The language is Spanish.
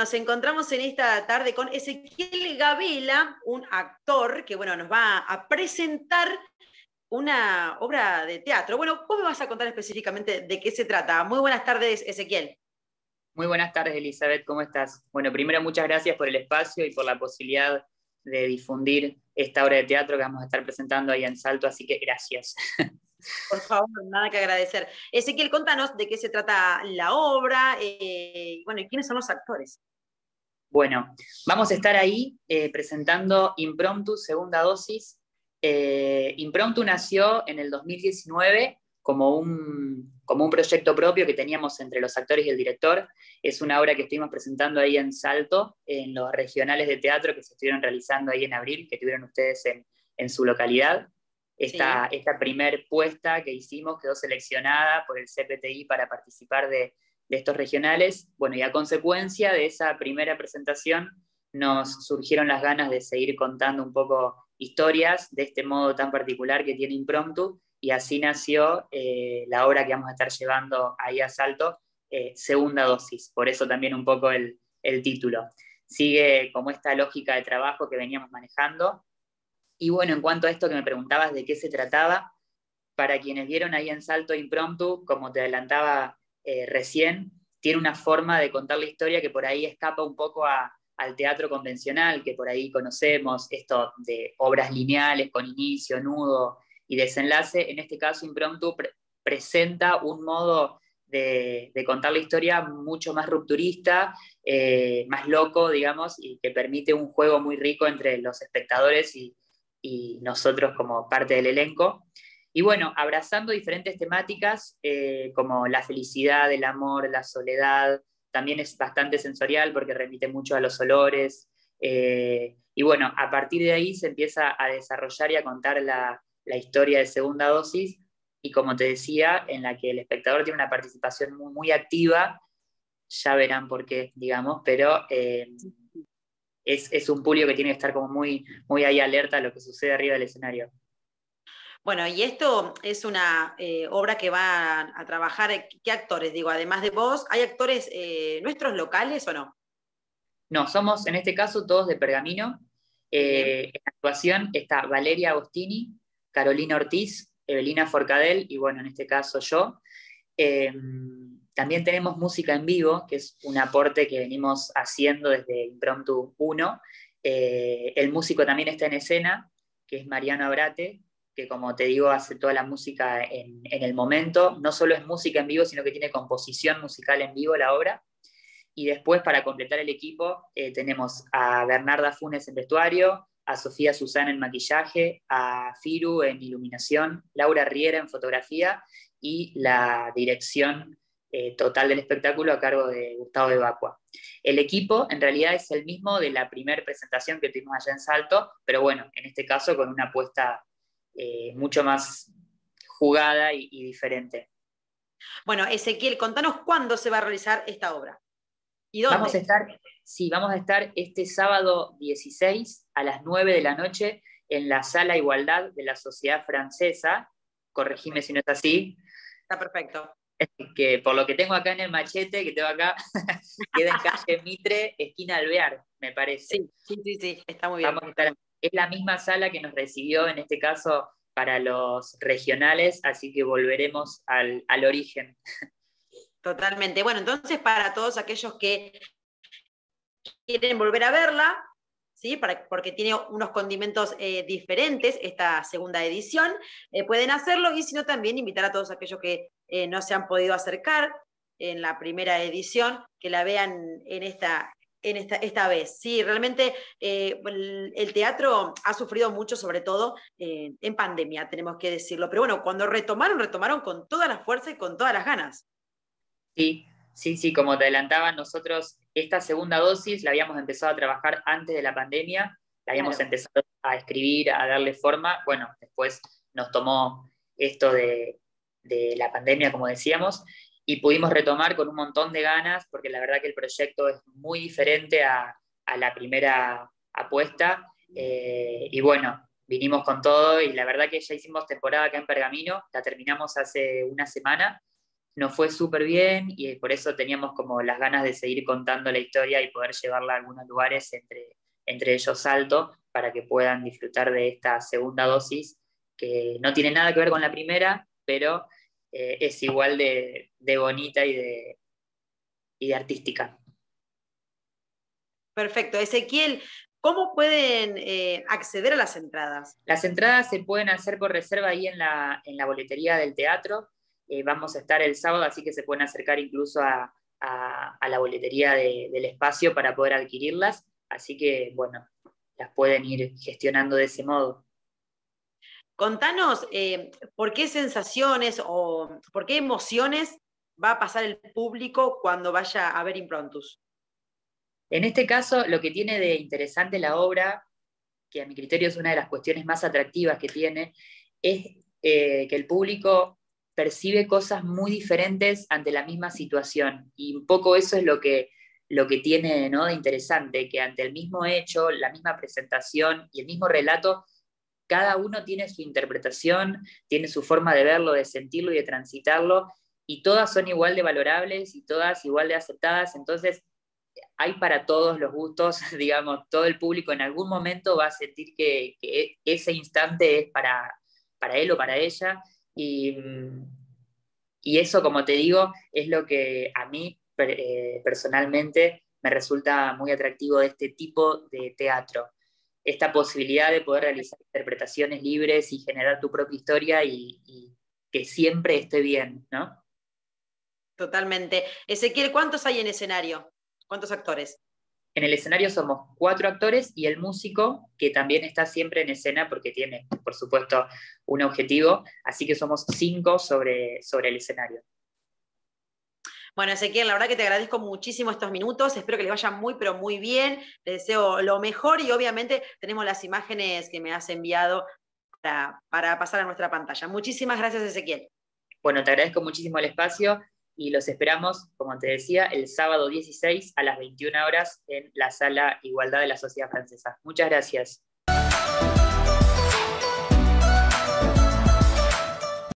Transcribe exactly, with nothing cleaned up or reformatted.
Nos encontramos en esta tarde con Ezequiel Gabela, un actor que bueno, nos va a presentar una obra de teatro. Bueno, vos me vas a contar específicamente de qué se trata. Muy buenas tardes, Ezequiel. Muy buenas tardes, Elizabeth, ¿cómo estás? Bueno, primero muchas gracias por el espacio y por la posibilidad de difundir esta obra de teatro que vamos a estar presentando ahí en Salto, así que gracias. Por favor, nada que agradecer. Ezequiel, contanos de qué se trata la obra, eh, bueno, y quiénes son los actores. Bueno, vamos a estar ahí eh, presentando Impromptu, segunda dosis. Eh, Impromptu nació en el dos mil diecinueve como un, como un proyecto propio que teníamos entre los actores y el director. Es una obra que estuvimos presentando ahí en Salto, en los regionales de teatro que se estuvieron realizando ahí en abril, que tuvieron ustedes en, en su localidad. Esta, sí. esta primer puesta que hicimos quedó seleccionada por el C P T I para participar de, de estos regionales. Bueno, y a consecuencia de esa primera presentación nos surgieron las ganas de seguir contando un poco historias de este modo tan particular que tiene Impromptu, y así nació eh, la obra que vamos a estar llevando ahí a Salto, eh, segunda dosis, por eso también un poco el, el título. Sigue como esta lógica de trabajo que veníamos manejando. Y bueno, en cuanto a esto que me preguntabas de qué se trataba, para quienes vieron ahí en Salto Impromptu, como te adelantaba eh, recién, tiene una forma de contar la historia que por ahí escapa un poco a, al teatro convencional, que por ahí conocemos, esto de obras lineales con inicio, nudo y desenlace. En este caso, Impromptu pre presenta un modo de, de contar la historia mucho más rupturista, eh, más loco, digamos, y que permite un juego muy rico entre los espectadores y, y nosotros como parte del elenco. Y bueno, abrazando diferentes temáticas eh, como la felicidad, el amor, la soledad, también es bastante sensorial porque remite mucho a los olores. Eh, y bueno, a partir de ahí se empieza a desarrollar y a contar la, la historia de segunda dosis, y como te decía, en la que el espectador tiene una participación muy, muy activa, ya verán por qué, digamos, pero eh, es, es un público que tiene que estar como muy, muy ahí alerta a lo que sucede arriba del escenario. Bueno, y esto es una eh, obra que va a, a trabajar, ¿qué actores? Digo, además de vos, ¿hay actores eh, nuestros locales o no? No, somos en este caso todos de Pergamino. Eh, en la actuación está Valeria Agostini, Carolina Ortiz, Evelina Forcadell y bueno, en este caso yo. Eh, también tenemos música en vivo, que es un aporte que venimos haciendo desde Impromptu uno. Eh, el músico también está en escena, que es Mariano Abrate, que como te digo hace toda la música en, en el momento. No solo es música en vivo, sino que tiene composición musical en vivo la obra. Y después, para completar el equipo, eh, tenemos a Bernarda Funes en vestuario, a Sofía Susana en maquillaje, a Firu en iluminación, Laura Riera en fotografía y la dirección eh, total del espectáculo a cargo de Gustavo de Bacua. El equipo en realidad es el mismo de la primera presentación que tuvimos allá en Salto, pero bueno, en este caso con una apuesta eh, mucho más jugada y, y diferente. Bueno, Ezequiel, contanos cuándo se va a realizar esta obra. ¿Y dónde? Vamos a estar, sí, vamos a estar este sábado dieciséis a las nueve de la noche en la Sala Igualdad de la Sociedad Francesa. Corregime si no es así. Está perfecto. Que por lo que tengo acá en el machete, que tengo acá, queda en calle Mitre, esquina Alvear, me parece. Sí, sí, sí, sí, está muy bien. Vamos a estar, es la misma sala que nos recibió en este caso para los regionales, así que volveremos al, al origen. Totalmente. Bueno, entonces para todos aquellos que quieren volver a verla, ¿sí? Para, porque tiene unos condimentos eh, diferentes esta segunda edición, eh, pueden hacerlo, y si no también invitar a todos aquellos que eh, no se han podido acercar en la primera edición, que la vean en esta, en esta, esta vez. Sí, realmente eh, el, el teatro ha sufrido mucho, sobre todo eh, en pandemia, tenemos que decirlo, pero bueno, cuando retomaron, retomaron con toda la fuerza y con todas las ganas. Sí, sí, sí, como te adelantaba, nosotros esta segunda dosis la habíamos empezado a trabajar antes de la pandemia, la habíamos Claro. empezado a escribir, a darle forma. Bueno, después nos tomó esto de, de la pandemia, como decíamos, y pudimos retomar con un montón de ganas, porque la verdad que el proyecto es muy diferente a, a la primera apuesta. Eh, y bueno, vinimos con todo, y la verdad que ya hicimos temporada acá en Pergamino, la terminamos hace una semana. nos fue súper bien y por eso teníamos como las ganas de seguir contando la historia y poder llevarla a algunos lugares, entre, entre ellos Salto, para que puedan disfrutar de esta segunda dosis, que no tiene nada que ver con la primera, pero eh, es igual de, de bonita y de, y de artística. Perfecto. Ezequiel, ¿cómo pueden eh, acceder a las entradas? Las entradas se pueden hacer por reserva ahí en la, en la boletería del teatro. Eh, vamos a estar el sábado, así que se pueden acercar incluso a, a, a la boletería de, del espacio para poder adquirirlas. Así que, bueno, las pueden ir gestionando de ese modo. Contanos eh, por qué sensaciones o por qué emociones va a pasar el público cuando vaya a ver Improntus. En este caso, lo que tiene de interesante la obra, que a mi criterio es una de las cuestiones más atractivas que tiene, es eh, que el público percibe cosas muy diferentes ante la misma situación. Y un poco eso es lo que, lo que tiene, ¿no?, de interesante, que ante el mismo hecho, la misma presentación y el mismo relato, cada uno tiene su interpretación, tiene su forma de verlo, de sentirlo y de transitarlo, y todas son igual de valorables y todas igual de aceptadas. Entonces, hay para todos los gustos, digamos, todo el público en algún momento va a sentir que, que ese instante es para, para él o para ella, y, y eso, como te digo, es lo que a mí eh, personalmente me resulta muy atractivo de este tipo de teatro. Esta posibilidad de poder realizar interpretaciones libres y generar tu propia historia y, y que siempre esté bien, ¿no? Totalmente. Ezequiel, ¿cuántos hay en escenario? ¿Cuántos actores? En el escenario somos cuatro actores y el músico, que también está siempre en escena porque tiene, por supuesto, un objetivo, así que somos cinco sobre, sobre el escenario. Bueno, Ezequiel, la verdad que te agradezco muchísimo estos minutos, espero que les vaya muy, pero muy bien, les deseo lo mejor y obviamente tenemos las imágenes que me has enviado para, para pasar a nuestra pantalla. Muchísimas gracias, Ezequiel. Bueno, te agradezco muchísimo el espacio y los esperamos, como te decía, el sábado dieciséis a las veintiuna horas en la Sala Igualdad de la Sociedad Francesa. Muchas gracias.